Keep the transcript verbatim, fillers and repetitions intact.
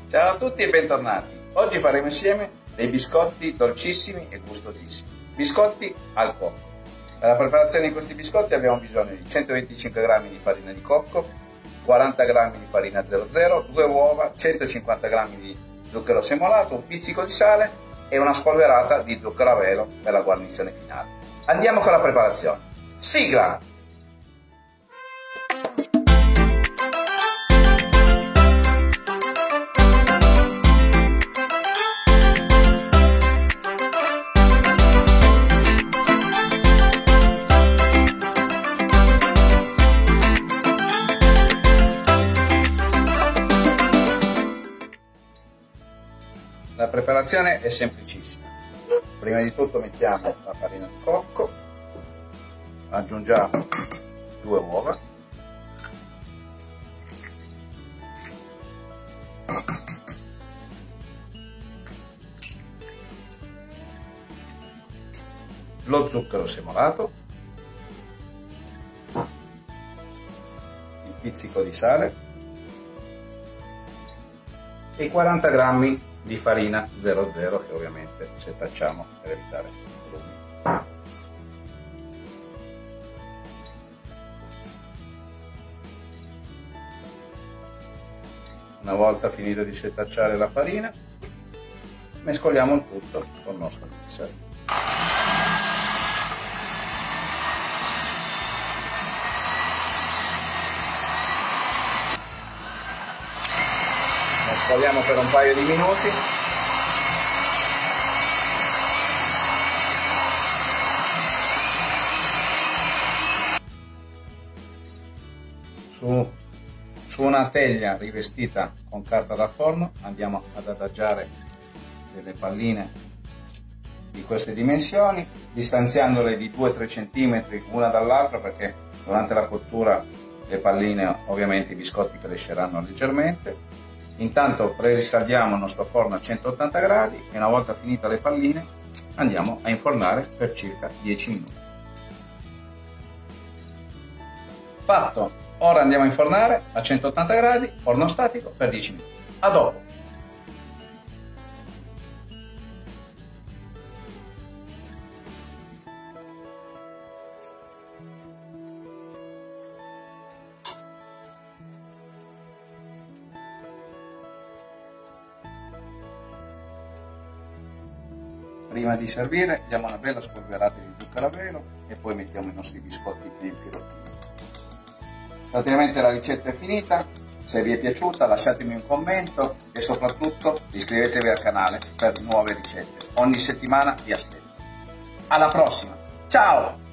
Ciao a tutti e bentornati. Oggi faremo insieme dei biscotti dolcissimi e gustosissimi. Biscotti al cocco. Per la preparazione di questi biscotti abbiamo bisogno di centoventicinque grammi di farina di cocco, quaranta grammi di farina zero zero, due uova, centocinquanta grammi di zucchero semolato, un pizzico di sale e una spolverata di zucchero a velo per la guarnizione finale. Andiamo con la preparazione. Sigla! La preparazione è semplicissima. Prima di tutto mettiamo la farina di cocco, aggiungiamo due uova, lo zucchero semolato, il pizzico di sale e i quaranta grammi di farina zero zero che ovviamente setacciamo per evitare grumi. Una volta finito di setacciare la farina, mescoliamo il tutto con il nostro mixer. Mescoliamo per un paio di minuti. Su, su una teglia rivestita con carta da forno andiamo ad adagiare delle palline di queste dimensioni, distanziandole di due tre centimetri una dall'altra, perché durante la cottura le palline, ovviamente i biscotti cresceranno leggermente. Intanto preriscaldiamo il nostro forno a centottanta gradi e una volta finite le palline andiamo a infornare per circa dieci minuti. Fatto! Ora andiamo a infornare a centottanta gradi, forno statico, per dieci minuti. A dopo! Prima di servire diamo una bella spolverata di zucchero a velo e poi mettiamo i nostri biscotti nel pirottino. Praticamente la ricetta è finita. Se vi è piaciuta lasciatemi un commento e soprattutto iscrivetevi al canale per nuove ricette. Ogni settimana vi aspetto. Alla prossima, ciao!